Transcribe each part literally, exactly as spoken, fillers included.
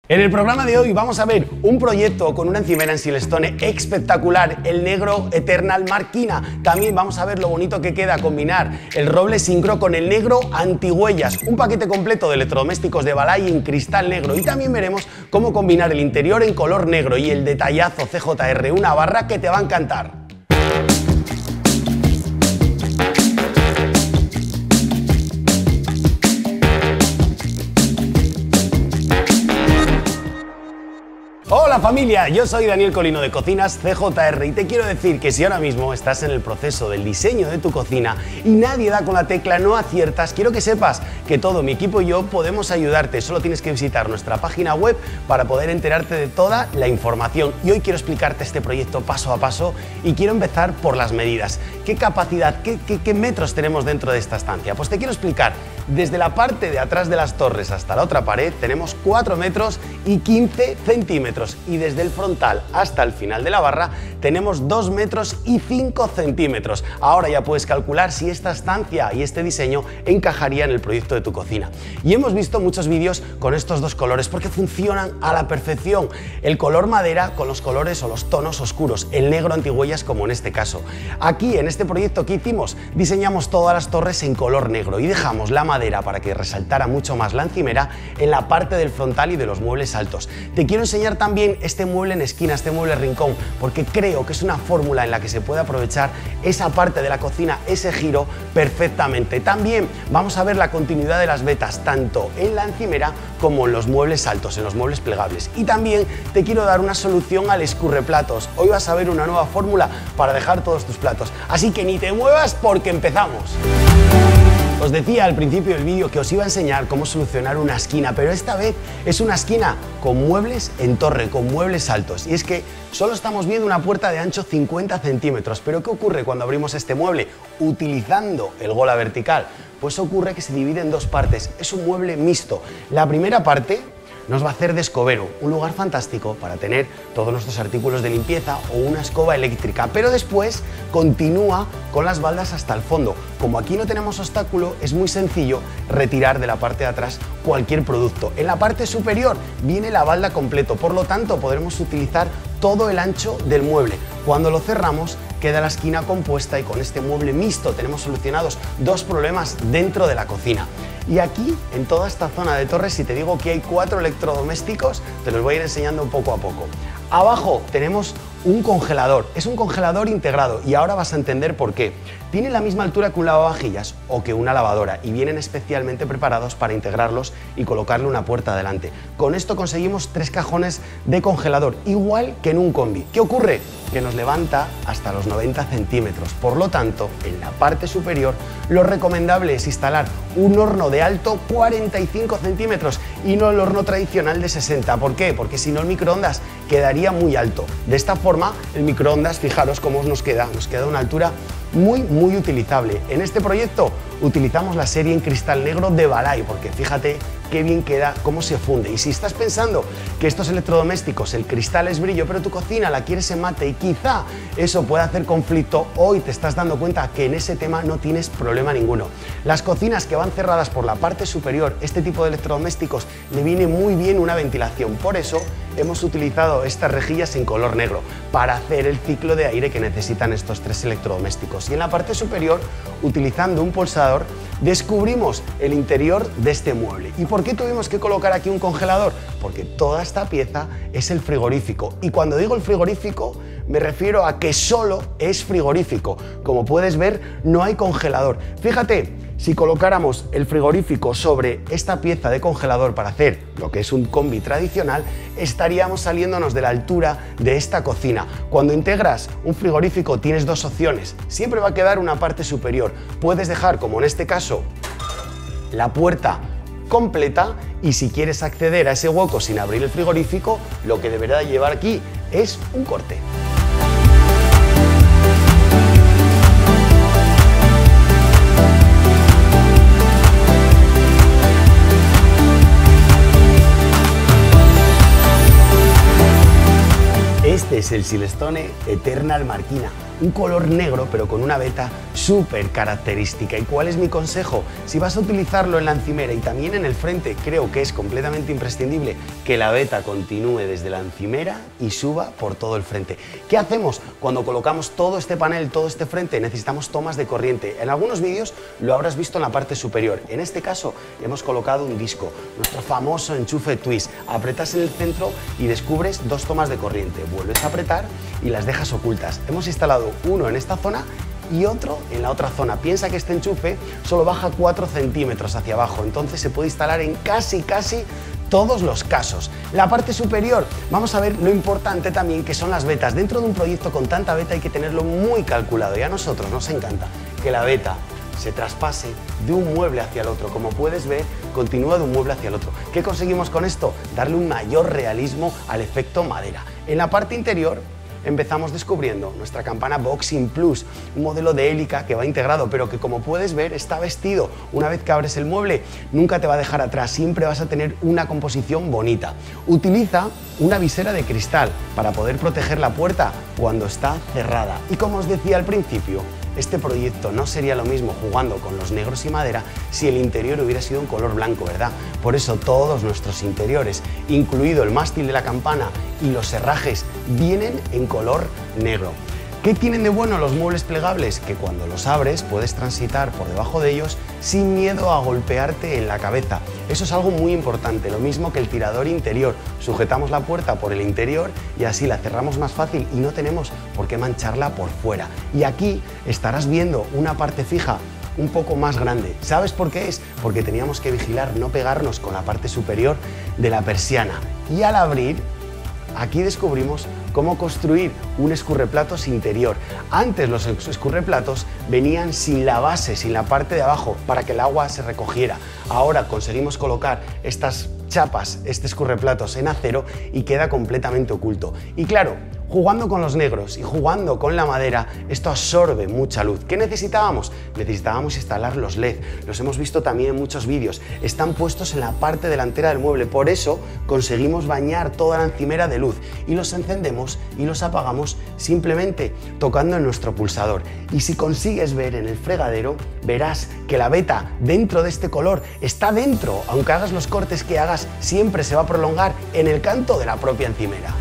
En el programa de hoy vamos a ver un proyecto con una encimera en Silestone espectacular, el negro Eternal Marquina. También vamos a ver lo bonito que queda combinar el roble Syncro con el negro antihuellas, un paquete completo de electrodomésticos de Balay en cristal negro. Y también veremos cómo combinar el interior en color negro y el detallazo C J R, una barra que te va a encantar. Hola familia, yo soy Daniel Colino de Cocinas C J R y te quiero decir que si ahora mismo estás en el proceso del diseño de tu cocina y nadie da con la tecla, no aciertas, quiero que sepas que todo mi equipo y yo podemos ayudarte. Solo tienes que visitar nuestra página web para poder enterarte de toda la información. Y hoy quiero explicarte este proyecto paso a paso y quiero empezar por las medidas. ¿Qué capacidad, qué, qué, qué metros tenemos dentro de esta estancia? Pues te quiero explicar. Desde la parte de atrás de las torres hasta la otra pared tenemos cuatro metros y quince centímetros y desde el frontal hasta el final de la barra tenemos dos metros y cinco centímetros. Ahora ya puedes calcular si esta estancia y este diseño encajaría en el proyecto de tu cocina. Y hemos visto muchos vídeos con estos dos colores porque funcionan a la perfección. El color madera con los colores o los tonos oscuros, el negro antihuellas como en este caso. Aquí en este proyecto que hicimos diseñamos todas las torres en color negro y dejamos la madera para que resaltara mucho más la encimera en la parte del frontal y de los muebles altos. Te quiero enseñar también este mueble en esquina, este mueble rincón, porque creo que es una fórmula en la que se puede aprovechar esa parte de la cocina, ese giro perfectamente. También vamos a ver la continuidad de las vetas, tanto en la encimera como en los muebles altos, en los muebles plegables. Y también te quiero dar una solución al escurreplatos. Hoy vas a ver una nueva fórmula para dejar todos tus platos. Así que ni te muevas porque empezamos. Os decía al principio del vídeo que os iba a enseñar cómo solucionar una esquina, pero esta vez es una esquina con muebles en torre, con muebles altos. Y es que solo estamos viendo una puerta de ancho cincuenta centímetros, pero ¿qué ocurre cuando abrimos este mueble utilizando el gola vertical? Pues ocurre que se divide en dos partes, es un mueble mixto. La primera parte nos va a hacer de escobero, un lugar fantástico para tener todos nuestros artículos de limpieza o una escoba eléctrica, pero después continúa con las baldas hasta el fondo. Como aquí no tenemos obstáculo, es muy sencillo retirar de la parte de atrás cualquier producto. En la parte superior viene la balda completo, por lo tanto podremos utilizar todo el ancho del mueble. Cuando lo cerramos queda la esquina compuesta y con este mueble mixto tenemos solucionados dos problemas dentro de la cocina. Y aquí, en toda esta zona de torres, si te digo que hay cuatro electrodomésticos, te los voy a ir enseñando poco a poco. Abajo tenemos un congelador, es un congelador integrado y ahora vas a entender por qué. Tiene la misma altura que un lavavajillas o que una lavadora y vienen especialmente preparados para integrarlos y colocarle una puerta adelante. Con esto conseguimos tres cajones de congelador, igual que en un combi. ¿Qué ocurre? Que nos levanta hasta los noventa centímetros. Por lo tanto, en la parte superior, lo recomendable es instalar un horno de alto cuarenta y cinco centímetros y no el horno tradicional de sesenta. ¿Por qué? Porque si no el microondas quedaría muy alto. De esta forma, el microondas, fijaros cómo nos queda, nos queda a una altura muy, muy utilizable. En este proyecto utilizamos la serie en cristal negro de Balay, porque fíjate qué bien queda, cómo se funde. Y si estás pensando que estos electrodomésticos, el cristal es brillo, pero tu cocina la quieres en mate y quizá eso pueda hacer conflicto, hoy te estás dando cuenta que en ese tema no tienes problema ninguno. Las cocinas que van cerradas por la parte superior, este tipo de electrodomésticos, le viene muy bien una ventilación. Por eso hemos utilizado estas rejillas en color negro, para hacer el ciclo de aire que necesitan estos tres electrodomésticos. Y en la parte superior, utilizando un pulsador, descubrimos el interior de este mueble. ¿Y por qué tuvimos que colocar aquí un congelador? Porque toda esta pieza es el frigorífico. Y cuando digo el frigorífico, me refiero a que solo es frigorífico. Como puedes ver, no hay congelador. Fíjate, si colocáramos el frigorífico sobre esta pieza de congelador para hacer lo que es un combi tradicional, estaríamos saliéndonos de la altura de esta cocina. Cuando integras un frigorífico tienes dos opciones. Siempre va a quedar una parte superior. Puedes dejar, como en este caso, la puerta completa y si quieres acceder a ese hueco sin abrir el frigorífico, lo que deberá llevar aquí es un corte. Este es el Silestone Eternal Marquina, un color negro pero con una veta súper característica. ¿Y cuál es mi consejo? Si vas a utilizarlo en la encimera y también en el frente, creo que es completamente imprescindible que la veta continúe desde la encimera y suba por todo el frente. ¿Qué hacemos cuando colocamos todo este panel, todo este frente? Necesitamos tomas de corriente. En algunos vídeos lo habrás visto en la parte superior. En este caso hemos colocado un disco, nuestro famoso enchufe twist. Apretas en el centro y descubres dos tomas de corriente. Vuelves a apretar y las dejas ocultas. Hemos instalado uno en esta zona y otro en la otra zona. Piensa que este enchufe solo baja cuatro centímetros hacia abajo, entonces se puede instalar en casi casi todos los casos. La parte superior, vamos a ver lo importante también que son las vetas. Dentro de un proyecto con tanta veta hay que tenerlo muy calculado y a nosotros nos encanta que la veta se traspase de un mueble hacia el otro. Como puedes ver, continúa de un mueble hacia el otro. ¿Qué conseguimos con esto? Darle un mayor realismo al efecto madera. En la parte interior empezamos descubriendo nuestra campana Boxing Plus, un modelo de hélica que va integrado, pero que como puedes ver está vestido. Una vez que abres el mueble, nunca te va a dejar atrás, siempre vas a tener una composición bonita. Utiliza una visera de cristal para poder proteger la puerta cuando está cerrada. Y como os decía al principio, este proyecto no sería lo mismo jugando con los negros y madera si el interior hubiera sido un color blanco, ¿verdad? Por eso todos nuestros interiores, incluido el mástil de la campana y los herrajes, vienen en color negro. ¿Qué tienen de bueno los muebles plegables? Que cuando los abres puedes transitar por debajo de ellos sin miedo a golpearte en la cabeza. Eso es algo muy importante, lo mismo que el tirador interior. Sujetamos la puerta por el interior y así la cerramos más fácil y no tenemos por qué mancharla por fuera. Y aquí estarás viendo una parte fija un poco más grande. ¿Sabes por qué es? Porque teníamos que vigilar no pegarnos con la parte superior de la persiana. Y al abrir, aquí descubrimos cómo construir un escurreplatos interior. Antes los escurreplatos venían sin la base, sin la parte de abajo, para que el agua se recogiera. Ahora conseguimos colocar estas chapas, este escurreplatos en acero y queda completamente oculto. Y claro, jugando con los negros y jugando con la madera, esto absorbe mucha luz. ¿Qué necesitábamos? Necesitábamos instalar los L E D. Los hemos visto también en muchos vídeos. Están puestos en la parte delantera del mueble. Por eso conseguimos bañar toda la encimera de luz y los encendemos y los apagamos simplemente tocando en nuestro pulsador. Y si consigues ver en el fregadero, verás que la veta dentro de este color está dentro. Aunque hagas los cortes que hagas, siempre se va a prolongar en el canto de la propia encimera.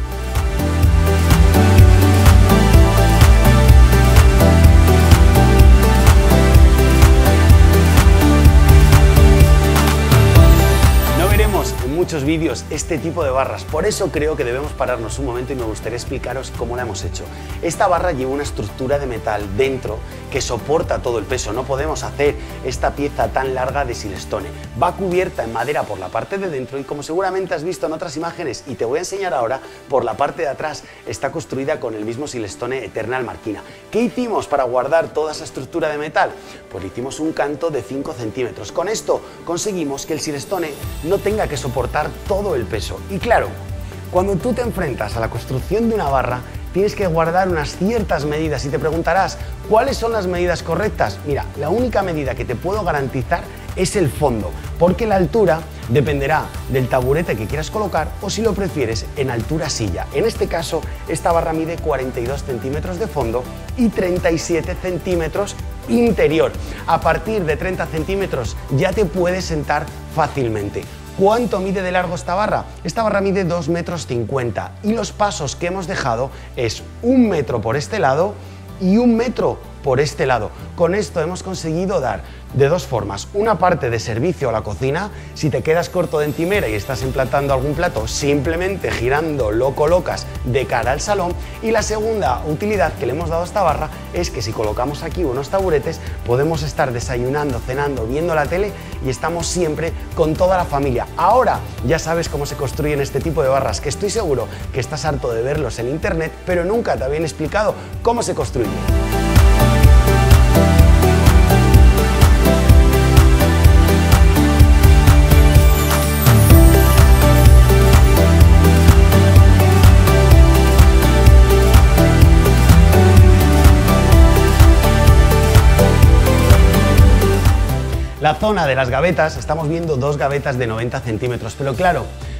Muchos vídeos este tipo de barras, por eso creo que debemos pararnos un momento y me gustaría explicaros cómo la hemos hecho. Esta barra lleva una estructura de metal dentro que soporta todo el peso, no podemos hacer esta pieza tan larga de silestone. Va cubierta en madera por la parte de dentro y como seguramente has visto en otras imágenes y te voy a enseñar ahora, por la parte de atrás está construida con el mismo silestone Eternal Marquina. ¿Qué hicimos para guardar toda esa estructura de metal? Pues hicimos un canto de cinco centímetros. Con esto conseguimos que el silestone no tenga que soportar todo el peso. Y claro, cuando tú te enfrentas a la construcción de una barra, tienes que guardar unas ciertas medidas y te preguntarás, ¿cuáles son las medidas correctas? Mira, la única medida que te puedo garantizar es el fondo, porque la altura dependerá del taburete que quieras colocar o, si lo prefieres, en altura silla. En este caso, esta barra mide cuarenta y dos centímetros de fondo y treinta y siete centímetros interior. A partir de treinta centímetros ya te puedes sentar fácilmente. ¿Cuánto mide de largo esta barra? Esta barra mide dos metros cincuenta y los pasos que hemos dejado es un metro por este lado y un metro por este lado. Con esto hemos conseguido dar de dos formas: una parte de servicio a la cocina, si te quedas corto de encimera y estás emplazando algún plato, simplemente girando lo colocas de cara al salón, y la segunda utilidad que le hemos dado a esta barra es que si colocamos aquí unos taburetes podemos estar desayunando, cenando, viendo la tele y estamos siempre con toda la familia. Ahora ya sabes cómo se construyen este tipo de barras, que estoy seguro que estás harto de verlos en internet, pero nunca te habían explicado cómo se construyen. La zona de las gavetas, estamos viendo dos gavetas de noventa centímetros, pero claro,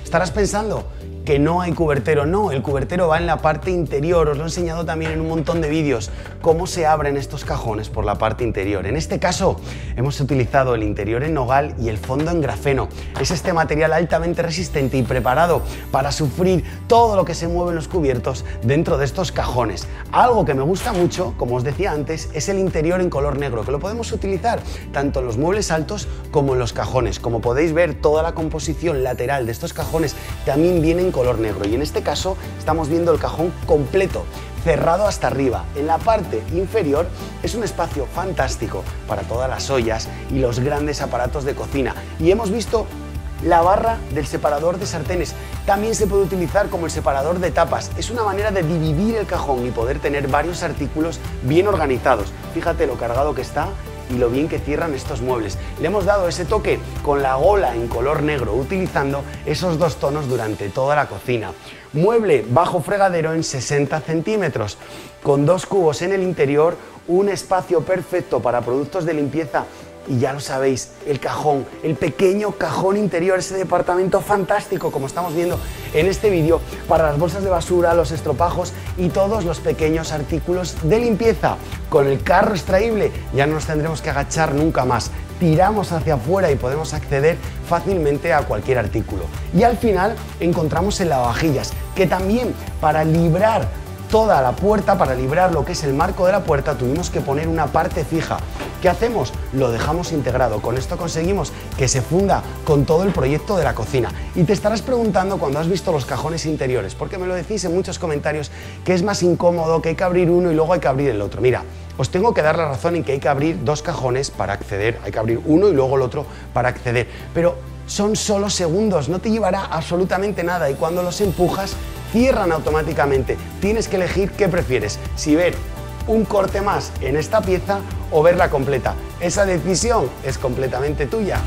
Estarás pensando que no hay cubertero. No, el cubertero va en la parte interior. Os lo he enseñado también en un montón de vídeos cómo se abren estos cajones por la parte interior. En este caso hemos utilizado el interior en nogal y el fondo en grafeno. Es este material altamente resistente y preparado para sufrir todo lo que se mueve en los cubiertos dentro de estos cajones. Algo que me gusta mucho, como os decía antes, es el interior en color negro, que lo podemos utilizar tanto en los muebles altos como en los cajones. Como podéis ver, toda la composición lateral de estos cajones también viene en color negro, y en este caso estamos viendo el cajón completo, cerrado hasta arriba. En la parte inferior es un espacio fantástico para todas las ollas y los grandes aparatos de cocina, y hemos visto la barra del separador de sartenes. También se puede utilizar como el separador de tapas. Es una manera de dividir el cajón y poder tener varios artículos bien organizados. Fíjate lo cargado que está y lo bien que cierran estos muebles. Le hemos dado ese toque con la gola en color negro, utilizando esos dos tonos durante toda la cocina. Mueble bajo fregadero en sesenta centímetros, con dos cubos en el interior, un espacio perfecto para productos de limpieza. Y ya lo sabéis, el cajón, el pequeño cajón interior, ese departamento fantástico, como estamos viendo en este vídeo, para las bolsas de basura, los estropajos y todos los pequeños artículos de limpieza. Con el carro extraíble ya no nos tendremos que agachar nunca más. Tiramos hacia afuera y podemos acceder fácilmente a cualquier artículo. Y al final encontramos el lavavajillas, que también para librar toda la puerta, para librar lo que es el marco de la puerta, tuvimos que poner una parte fija. ¿Qué hacemos? Lo dejamos integrado. Con esto conseguimos que se funda con todo el proyecto de la cocina. Y te estarás preguntando cuando has visto los cajones interiores, porque me lo decís en muchos comentarios, que es más incómodo, que hay que abrir uno y luego hay que abrir el otro. Mira, os tengo que dar la razón en que hay que abrir dos cajones para acceder, hay que abrir uno y luego el otro para acceder, pero son solo segundos, no te llevará absolutamente nada, y cuando los empujas cierran automáticamente. Tienes que elegir qué prefieres, si ver un corte más en esta pieza o verla completa. Esa decisión es completamente tuya.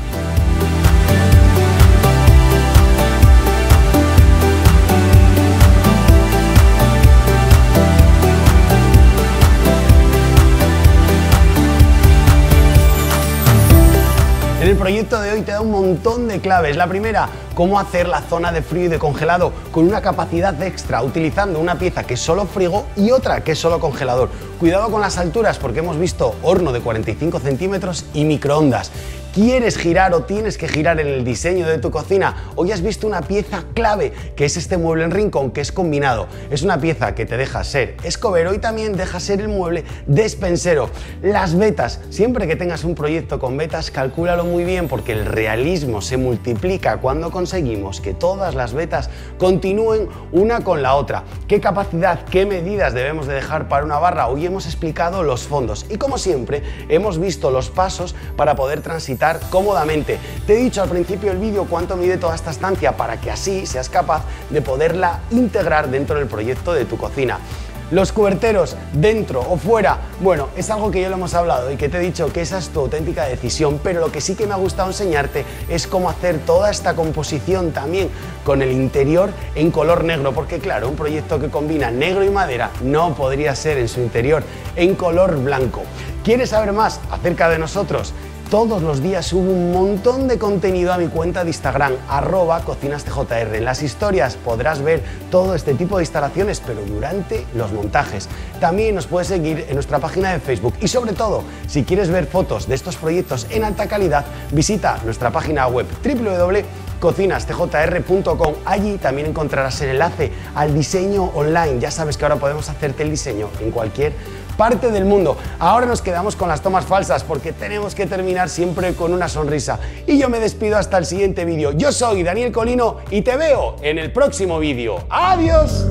En el proyecto de hoy te da un montón de claves. La primera, cómo hacer la zona de frío y de congelado con una capacidad extra, utilizando una pieza que es solo frigo y otra que es solo congelador. Cuidado con las alturas, porque hemos visto horno de cuarenta y cinco centímetros y microondas. ¿Quieres girar o tienes que girar en el diseño de tu cocina? Hoy has visto una pieza clave, que es este mueble en rincón, que es combinado. Es una pieza que te deja ser escobero y también deja ser el mueble despensero. Las vetas, siempre que tengas un proyecto con vetas, calcúlalo muy bien, porque el realismo se multiplica cuando conseguimos que todas las vetas continúen una con la otra. ¿Qué capacidad, qué medidas debemos de dejar para una barra? Hoy hemos explicado los fondos y, como siempre, hemos visto los pasos para poder transitar cómodamente. Te he dicho al principio del vídeo cuánto mide toda esta estancia, para que así seas capaz de poderla integrar dentro del proyecto de tu cocina. Los cuberteros, dentro o fuera, bueno, es algo que ya lo hemos hablado y que te he dicho que esa es tu auténtica decisión, pero lo que sí que me ha gustado enseñarte es cómo hacer toda esta composición también con el interior en color negro, porque claro, un proyecto que combina negro y madera no podría ser en su interior en color blanco. ¿Quieres saber más acerca de nosotros? Todos los días subo un montón de contenido a mi cuenta de Instagram, arroba cocinastjr. En las historias podrás ver todo este tipo de instalaciones, pero durante los montajes. También nos puedes seguir en nuestra página de Facebook y, sobre todo, si quieres ver fotos de estos proyectos en alta calidad, visita nuestra página web w w w punto cocinas t j r punto com. Allí también encontrarás el enlace al diseño online. Ya sabes que ahora podemos hacerte el diseño en cualquier parte del mundo. Ahora nos quedamos con las tomas falsas, porque tenemos que terminar siempre con una sonrisa. Y yo me despido hasta el siguiente vídeo. Yo soy Daniel Colino y te veo en el próximo vídeo. ¡Adiós!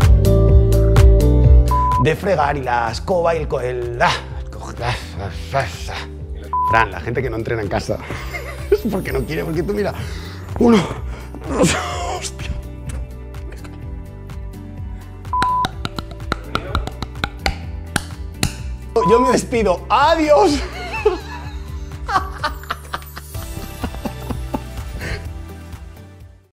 De fregar y la escoba y el... el ah, Fran, la gente que no entrena en casa es porque no quiere, porque tú mira... Uno, dos, hostia. Yo me despido. ¡Adiós!